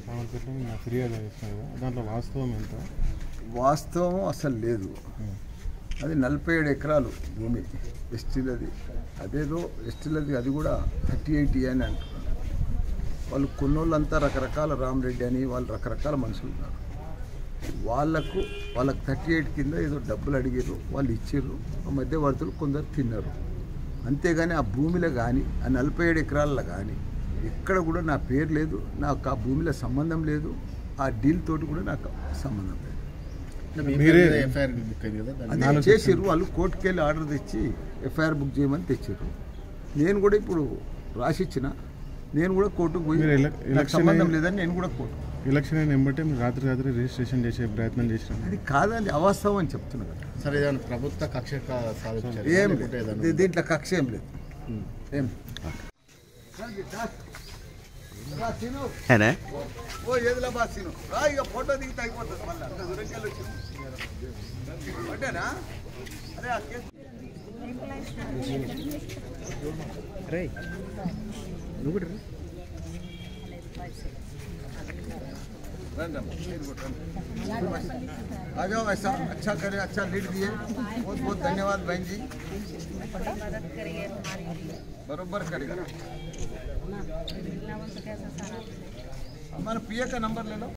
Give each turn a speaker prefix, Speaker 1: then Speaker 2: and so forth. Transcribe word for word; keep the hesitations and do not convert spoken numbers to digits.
Speaker 1: ఫిర్యాదు దాంట్లో వాస్తవం ఎంత?
Speaker 2: వాస్తవం అసలు లేదు. అది నలభై ఏడు ఎకరాలు భూమి ఎస్టీలది. అదేదో ఎస్టీలది అది కూడా థర్టీ ఎయిటీ అని అంటున్నారు. వాళ్ళు కొన్నోళ్ళంతా రకరకాల రామరెడ్డి అని వాళ్ళు రకరకాల మనుషులు ఉన్నారు. వాళ్ళకు వాళ్ళకి థర్టీ ఎయిట్ కింద ఏదో డబ్బులు అడిగారు, వాళ్ళు ఇచ్చారు. ఆ మధ్యవర్తులు కొందరు తిన్నారు. అంతేగాని ఆ భూమిలో కానీ ఆ నలభై ఏడు ఎకరాల్లో కానీ ఎక్కడ కూడా నా పేరు లేదు, నాకు ఆ భూమిలో సంబంధం లేదు, ఆ డీల్ తోటి కూడా నాకు సంబంధం లేదు. అది చేసారు వాళ్ళు, కోర్టుకు వెళ్ళి ఆర్డర్ తెచ్చి ఎఫ్ఐఆర్ బుక్ చేయమని తెచ్చారు. నేను కూడా ఇప్పుడు రాసిచ్చిన, నేను కూడా కోర్టుకు పోయి నాకు సంబంధం లేదని నేను కూడా కోర్టు
Speaker 1: ఎలక్షన్ అయిన వెంబటే రాత్రి రాత్రి రిజిస్ట్రేషన్ చేసే ప్రయత్నం చేసిన
Speaker 2: అది కాదని అవాస్తవం అని చెప్తున్నా కదా.
Speaker 3: సరే, ఏదైనా ప్రభుత్వ కక్ష
Speaker 2: ఏం లేదు, దీంట్లో కక్ష ఏం లేదు. ఏం ఓ ఏదిలా బాగా సీను రా, ఇక ఫోటో దిగితే అయిపోతుంది. మళ్ళీ అంత దూరంకెళ్ళి వచ్చింది అంటేనా? అరే ఆ కేసు आ जाओ, ऐसा अच्छा करे, अच्छा लीड दिए, बहुत बहुत धन्यवाद बहन जी, बरोबर करेगा। हमारा पीए का नंबर ले लो।